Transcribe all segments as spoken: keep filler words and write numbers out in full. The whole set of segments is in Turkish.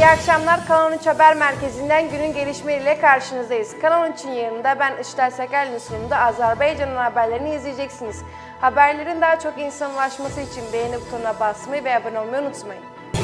İyi akşamlar. Kanal üç Haber Merkezi'nden günün gelişmeleriyle karşınızdayız. Kanal üçün yayınında ben Işıtal Sakal'ın sunumunda Azerbaycan'ın haberlerini izleyeceksiniz. Haberlerin daha çok insana ulaşması için beğeni butonuna basmayı ve abone olmayı unutmayın.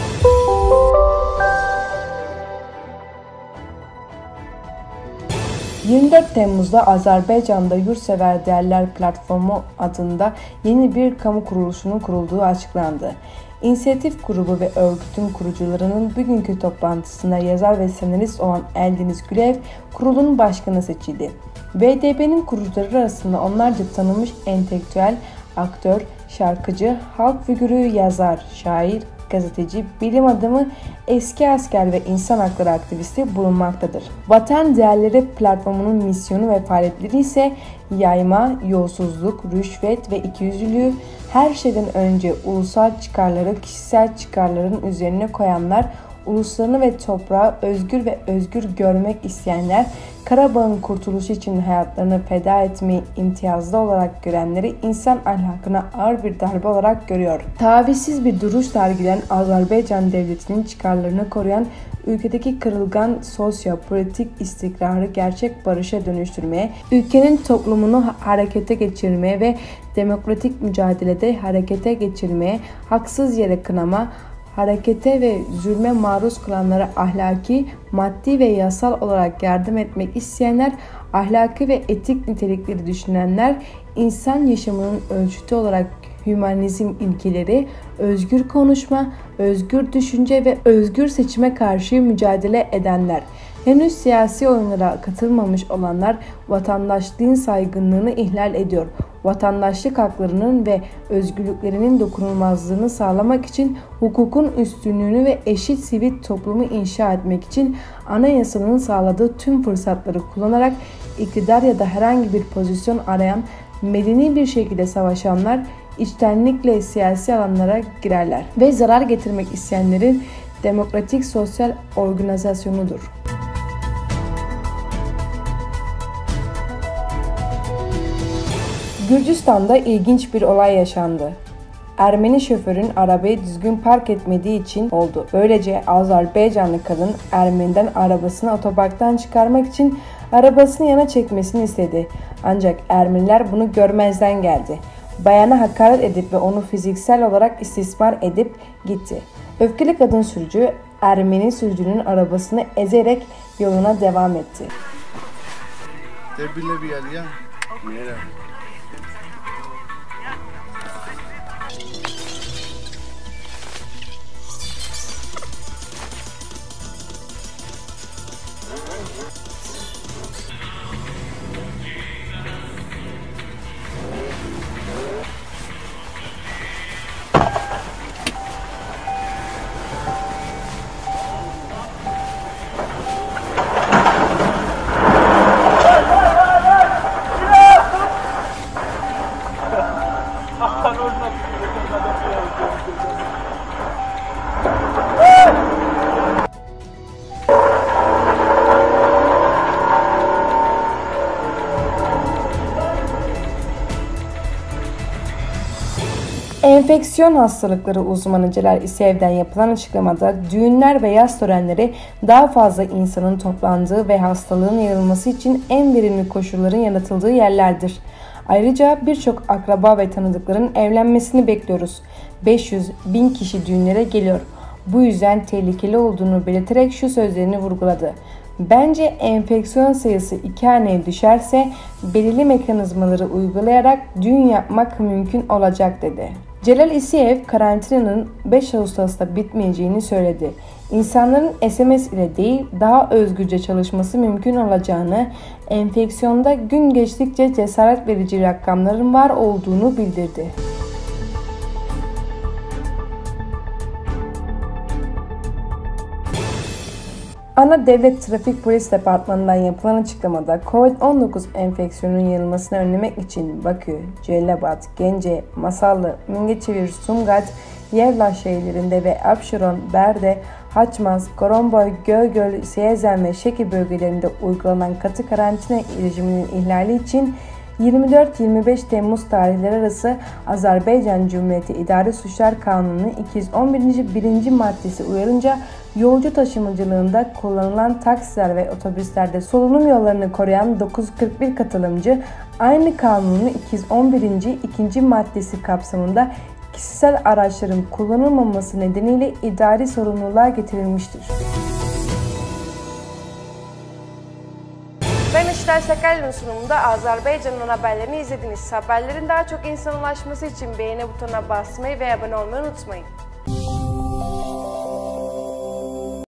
yirmi dört Temmuz'da Azerbaycan'da Yurtsever Değerler Platformu adında yeni bir kamu kuruluşunun kurulduğu açıklandı. İnisiyatif grubu ve örgütün kurucularının bugünkü toplantısında yazar ve senarist olan Eldeniz Gülev kurulun başkanı seçildi. B D P'nin kurucuları arasında onlarca tanınmış entelektüel, aktör, şarkıcı, halk figürü, yazar, şair, gazeteci, bilim adamı, eski asker ve insan hakları aktivisti bulunmaktadır. Vatan Değerleri Platformu'nun misyonu ve faaliyetleri ise yayma, yolsuzluk, rüşvet ve ikiyüzlülüğü, her şeyden önce ulusal çıkarları kişisel çıkarların üzerine koyanlar, uluslarını ve toprağı özgür ve özgür görmek isteyenler, Karabağ'ın kurtuluşu için hayatlarını feda etmeyi imtiyazlı olarak görenleri insan ahlakına ağır bir darbe olarak görüyor. Tavizsiz bir duruş sergileyen Azerbaycan devletinin çıkarlarını koruyan, ülkedeki kırılgan sosyopolitik istikrarı gerçek barışa dönüştürmeye, ülkenin toplumunu harekete geçirmeye ve demokratik mücadelede harekete geçirmeye, haksız yere kınama, harekete ve zulme maruz kalanlara ahlaki, maddi ve yasal olarak yardım etmek isteyenler, ahlaki ve etik nitelikleri düşünenler, insan yaşamının ölçütü olarak hümanizm ilkeleri, özgür konuşma, özgür düşünce ve özgür seçime karşı mücadele edenler, henüz siyasi oyunlara katılmamış olanlar vatandaşlığın saygınlığını ihlal ediyor. Vatandaşlık haklarının ve özgürlüklerinin dokunulmazlığını sağlamak için hukukun üstünlüğünü ve eşit sivil toplumu inşa etmek için anayasanın sağladığı tüm fırsatları kullanarak iktidar ya da herhangi bir pozisyon arayan, medeni bir şekilde savaşanlar içtenlikle siyasi alanlara girerler ve zarar getirmek isteyenlerin demokratik sosyal organizasyonudur. Gürcistan'da ilginç bir olay yaşandı. Ermeni şoförün arabayı düzgün park etmediği için oldu. Böylece Azerbaycanlı kadın Ermeni'den arabasını otoparktan çıkarmak için arabasını yana çekmesini istedi. Ancak Ermeniler bunu görmezden geldi. Bayana hakaret edip ve onu fiziksel olarak istismar edip gitti. Öfkeli kadın sürücü Ermeni sürücünün arabasını ezerek yoluna devam etti. Enfeksiyon hastalıkları uzmanı Celal İsev'den yapılan açıklamada düğünler ve yaz törenleri daha fazla insanın toplandığı ve hastalığın yayılması için en verimli koşulların yaratıldığı yerlerdir. Ayrıca birçok akraba ve tanıdıkların evlenmesini bekliyoruz. beş yüz bin kişi düğünlere geliyor. Bu yüzden tehlikeli olduğunu belirterek şu sözlerini vurguladı. Bence enfeksiyon sayısı iki haneye düşerse belirli mekanizmaları uygulayarak düğün yapmak mümkün olacak dedi. Celal İsiyev karantinanın beş Ağustos'ta bitmeyeceğini söyledi. İnsanların S M S ile değil daha özgürce çalışması mümkün olacağını, enfeksiyonda gün geçtikçe cesaret verici rakamların var olduğunu bildirdi. Ana Devlet Trafik Polis Departmanı'ndan yapılan açıklamada kovid on dokuz enfeksiyonunun yayılmasını önlemek için Bakü, Cellabad, Gence, Masallı, Mingeçevir, Sumgat, Yevlaş şehirlerinde ve Abşeron, Berde, Haçmaz, Goronboy, Gögöl, Siyezen ve Şeki bölgelerinde uygulanan katı karantina rejiminin ihlali için yirmi dört yirmi beş Temmuz tarihleri arası Azerbaycan Cumhuriyeti İdari Suçlar Kanunu'nun iki yüz on birinci birinci maddesi uyarınca yolcu taşımacılığında kullanılan taksiler ve otobüslerde solunum yollarını koruyan dokuz yüz kırk bir katılımcı aynı kanunun iki yüz on birinci ikinci maddesi kapsamında kişisel araçların kullanılmaması nedeniyle idari sorumluluğa getirilmiştir. Ben Işıtay Sakaryalı'nın sunumunda Azerbaycan'ın haberlerini izlediniz. Haberlerin daha çok insana ulaşması için beğeni butonuna basmayı ve abone olmayı unutmayın.